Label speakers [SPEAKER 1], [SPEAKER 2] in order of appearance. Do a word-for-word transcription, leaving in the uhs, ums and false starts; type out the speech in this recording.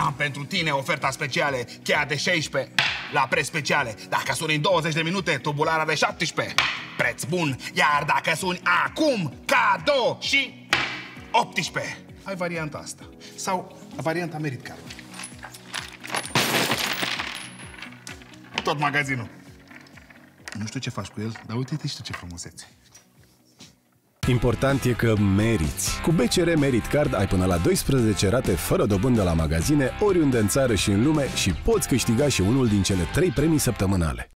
[SPEAKER 1] Am pentru tine oferta specială, cheia de șaisprezece la preț speciale. Dacă suni în douăzeci de minute, tubulara de șaptesprezece. Preț bun, iar dacă suni acum, cadou și optsprezece. Ai varianta asta. Sau varianta Merit Card. Tot magazinul. Nu știu ce faci cu el, dar uite-te și tu ce frumusețe.
[SPEAKER 2] Important e că meriți. Cu B C R Merit Card ai până la doisprezece rate fără dobândă la magazine, oriunde în țară și în lume și poți câștiga și unul din cele trei premii săptămânale.